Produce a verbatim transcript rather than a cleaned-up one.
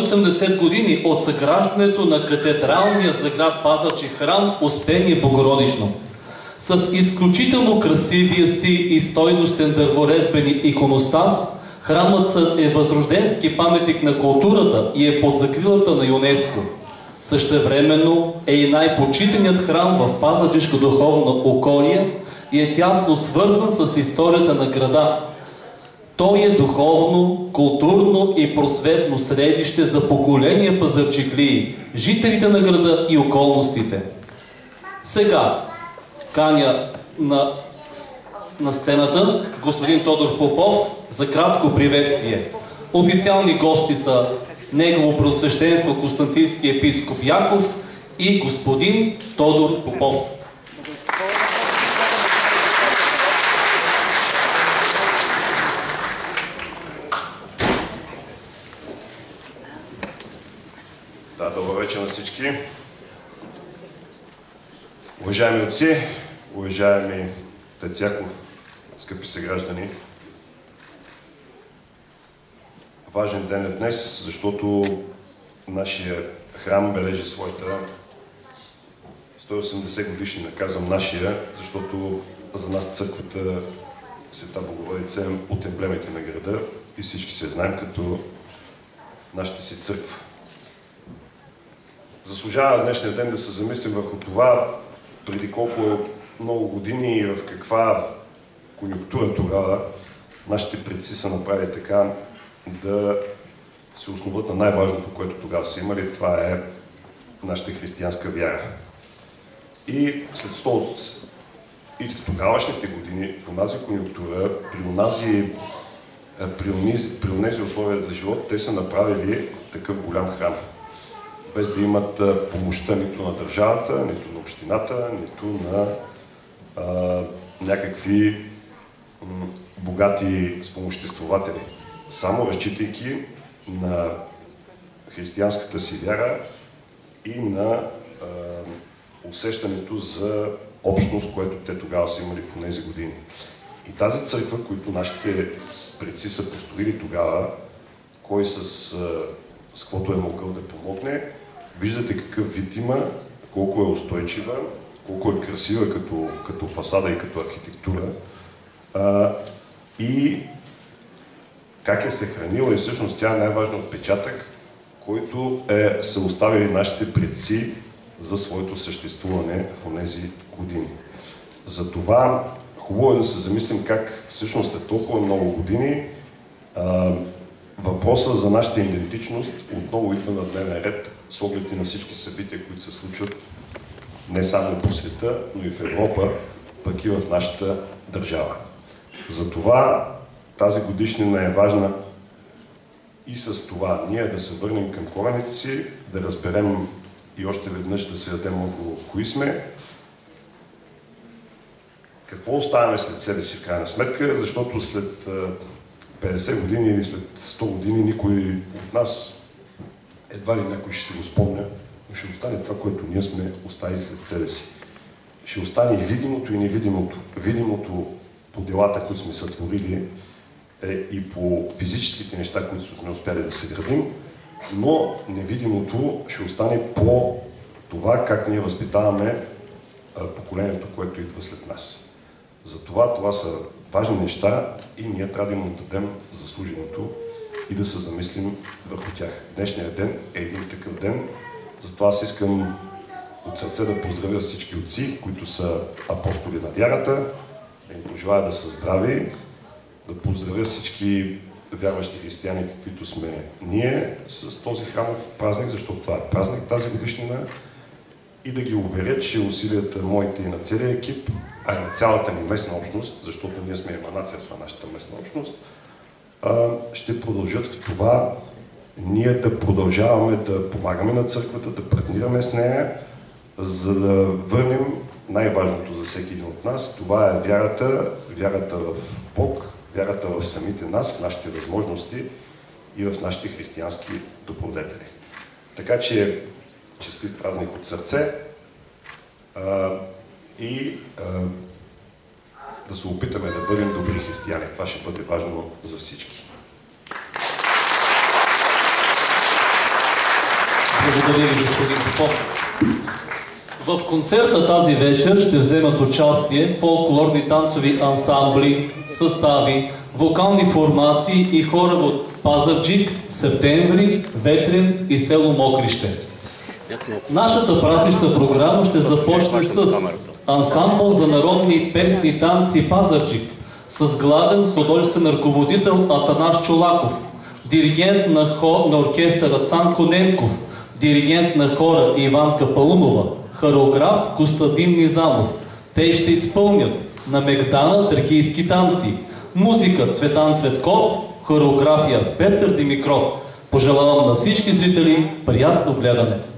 осемдесет години от съграждането на катедралния за град Пазарджик храм Успение Богородично. С изключително красивия стил и стойностен дърворезбен иконостас, храмът е възрожденски паметник на културата и е под закрилата на ЮНЕСКО. Същевременно е и най-почитаният храм в Пазарджишко духовно околие и е тясно свързан с историята на града. Той е духовно, културно и просветно средище за поколения пазарджиклии, жителите на града и околностите. Сега каня на, на сцената господин Тодор Попов за кратко приветствие. Официални гости са Негово Преосвещенство Константински епископ Яков и господин Тодор Попов. Да, добър вечер на всички. Уважаеми отци, уважаеми отец Яков, скъпи съграждани, важен ден е днес, защото нашия храм бележи своята сто и осемдесет годишнина. Казвам нашия, защото за нас църквата Света Богородица е от емблемите на града и всички се знаем като нашата си църква. Заслужава днешния ден да се замислим върху това, преди колко много години и в каква конюнктура тогава нашите предци са направили така да се основат на най-важното, което тогава са имали. Това е нашата християнска вяра. И след сто и в тогавашните години, в онази конюнктура, при онази, при онази, при онези условия за живот, те са направили такъв голям храм. Без да имат помощта нито на държавата, нито на общината, нито на а, някакви м, богати спомоществователи. Само разчитайки на християнската си вяра и на а, усещането за общност, което те тогава са имали в тези години. И тази църква, която нашите предци са построили тогава, кой с, а, с каквото е могъл да помогне, виждате какъв вид има, колко е устойчива, колко е красива като, като фасада и като архитектура а, и как е съхранила и всъщност тя е най-важният отпечатък, който е, са оставили нашите предци за своето съществуване в тези години. Затова хубаво е да се замислим как всъщност след толкова много години а, въпросът за нашата идентичност отново идва на дневен ред с оглед и на всички събития, които се случват не само по света, но и в Европа, пък и в нашата държава. Затова тази годишнина е важна и с това ние да се върнем към корените си, да разберем и още веднъж да се дадем отговор кои сме, какво оставяме след себе си в крайна сметка, защото след петдесет години или след сто години никой от нас, едва ли някой ще си го спомня, но ще остане това, което ние сме оставили след себе си. Ще остане и видимото, и невидимото. Видимото по делата, които сме сътворили, е и по физическите неща, които сме успяли да се градим, но невидимото ще остане по това, как ние възпитаваме поколението, което идва след нас. Затова това са важни неща и ние трябва да им отдадем заслуженото и да се замислим върху тях. Днешният ден е един такъв ден, затова аз искам от сърце да поздравя всички отци, които са апостоли на вярата, да им пожелая да са здрави, да поздравя всички вярващи християни, каквито сме ние, с този храмов празник, защото това е празник тази годишнина, и да ги уверя, че усилията моите и на целия екип, а и на цялата ни местна общност, защото ние сме еманация в нашата местна общност, ще продължат в това ние да продължаваме да помагаме на църквата, да партнираме с нея, за да върнем най-важното за всеки един от нас. Това е вярата, вярата в Бог, вярата в самите нас, в нашите възможности и в нашите християнски добродетели. Така че честит празник от сърце а, и а, да се опитаме да бъдем добри християни. Това ще бъде важно за всички. Благодаря ви, господин Попов. В концерта тази вечер ще вземат участие фолклорни танцови ансамбли, състави, вокални формации и хора от Пазарджик, Септември, Ветрен и село Мокрище. Нашата празнична програма ще започне с ансамбъл за народни песни и танци Пазарджик с главен художествен ръководител Атанас Чолаков, диригент на, хор, на оркестъра Цанко Ненков, диригент на хора Иванка Паунова, хореограф Костадин Низамов. Те ще изпълнят на Мегдана тракийски танци, музика Цветан Цветков, хореография Петър Димитров. Пожелавам на всички зрители приятно гледане!